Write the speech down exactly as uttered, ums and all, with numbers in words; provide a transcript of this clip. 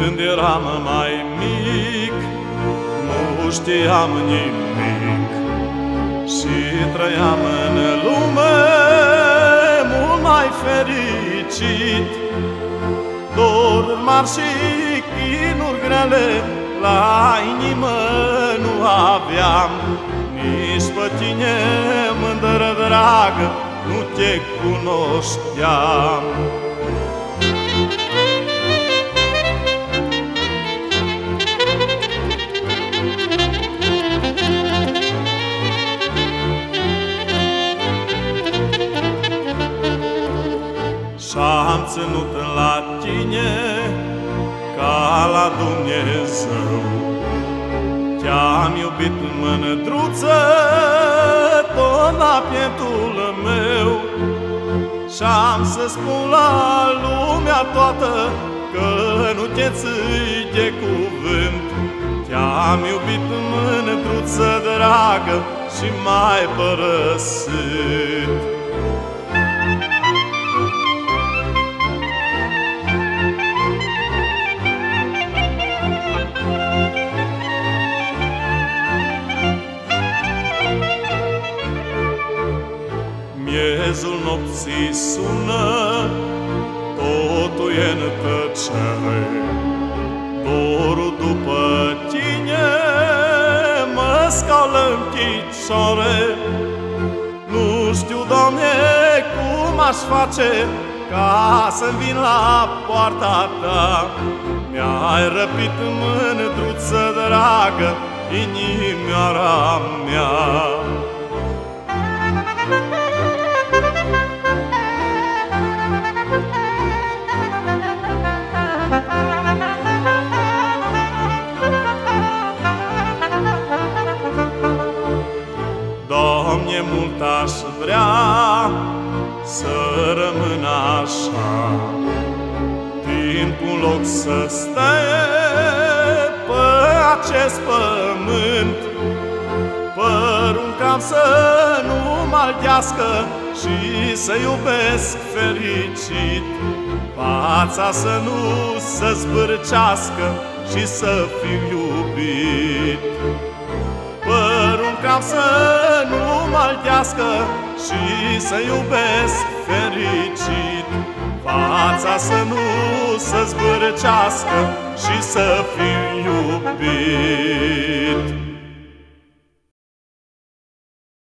Când eram mai mic, nu știam nimic și trăiam în lume mult mai fericit. Doruri mari și chinuri grele la inimă nu aveam, nici pe tine, mândră dragă, nu te cunoșteam. Și-am ținut la tine ca la Dumnezeu. Te-am iubit, mândruță, tot la pietul meu. Și-am să spun la lumea toată că nu te ții de cuvânt. Te-am iubit, mândruță dragă, și m-ai părăsit. Miezul nopții sună, totul e în tăcere. Dorul după tine mă scaulă în picioare. Nu știu, Doamne, cum aș face ca să-mi vin la poarta Ta. Mi-ai răpit, mândruță dragă, inimioara mea. Doamne, mult aș vrea să rămân așa, timpul loc să stea pe acest pământ. Părul cam să nu mă altească și să iubesc fericit. Fața să nu se zbârcească și să fiu iubit. Părul cam să nu mă altească și să iubesc fericit. Fața să nu se zbârcească și să fiu iubit.